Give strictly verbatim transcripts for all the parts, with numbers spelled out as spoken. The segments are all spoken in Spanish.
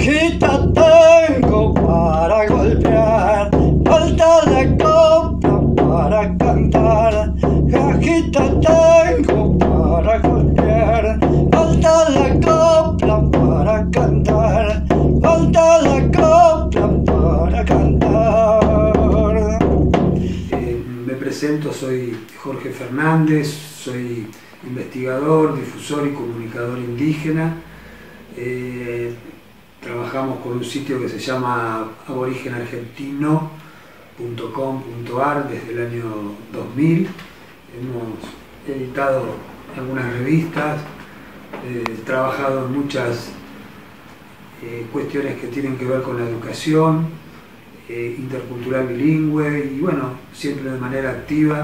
cajita tengo para golpear, falta la copla para cantar. Cajita tengo para golpear, falta la copla para cantar, falta la copla para cantar. Eh, me presento, soy Jorge Fernández, soy investigador, difusor y comunicador indígena. Eh, trabajamos con un sitio que se llama aborigen argentino punto com punto ar desde el año dos mil. Hemos editado algunas revistas, eh, trabajado en muchas eh, cuestiones que tienen que ver con la educación, eh, intercultural bilingüe y bueno, siempre de manera activa,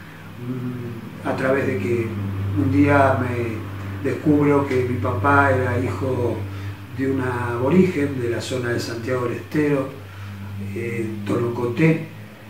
mmm, a través de que un día me descubro que mi papá era hijo de una aborigen de la zona de Santiago del Estero, eh, Tolocoté,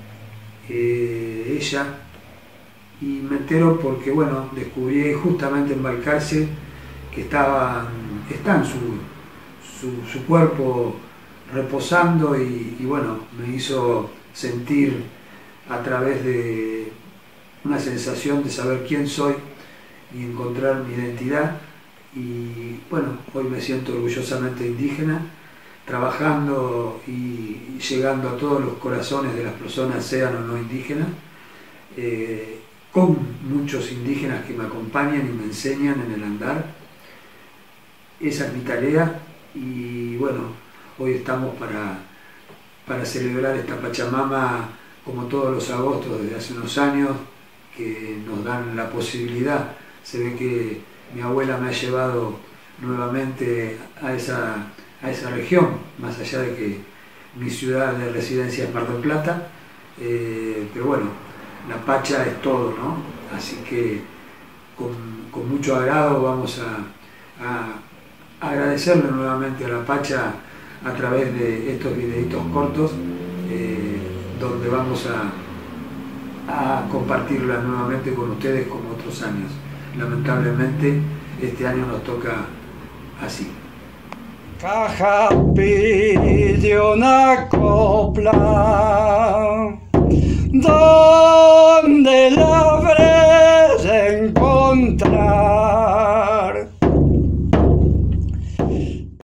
eh, ella, y me entero porque, bueno, descubrí justamente en Balcarce que estaba, está en su, su, su cuerpo reposando y, y, bueno, me hizo sentir a través de una sensación de saber quién soy y encontrar mi identidad. Y bueno, hoy me siento orgullosamente indígena, trabajando y llegando a todos los corazones de las personas, sean o no indígenas, eh, con muchos indígenas que me acompañan y me enseñan en el andar. Esa es mi tarea y bueno, hoy estamos para, para celebrar esta Pachamama como todos los agostos desde hace unos años, que nos dan la posibilidad. Se ve que mi abuela me ha llevado nuevamente a esa, a esa región, más allá de que mi ciudad de residencia es Mar del Plata, eh, pero bueno, la Pacha es todo, ¿no? Así que con, con mucho agrado vamos a, a agradecerle nuevamente a la Pacha a través de estos videitos cortos, eh, donde vamos a, a compartirla nuevamente con ustedes como otros años. Lamentablemente este año nos toca así. Caja pide una copla.